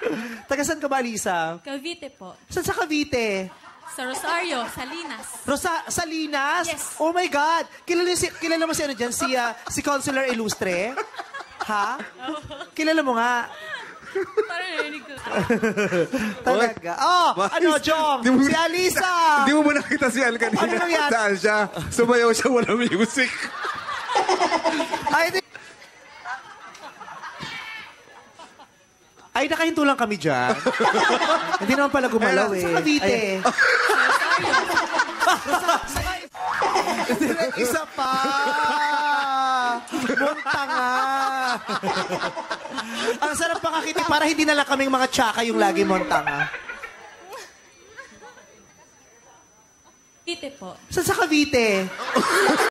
Taga saan ka ba, Lisa? Cavite po. Saan sa Cavite? Sa Rosario, Salinas. Salinas? Yes. Oh my God! Kilala mo si ano dyan? Si Consular Ilustre? Ha? Kilala mo nga? Parang narinig ko. Talaga. Oh, ano, Jong? Si Alisa! Hindi mo ba nakita si Al kanina? Ano nangyari? Saan siya? Sumayaw siya, wala music. Ay, nakahinto lang kami dyan. Hindi naman pala gumalaw eh. Sa Cavite. Isa pa! Montanga! Ang sarap pakakiti para hindi na lang kaming mga tsaka yung lagi Montanga. Cavite po. Saan sa Cavite?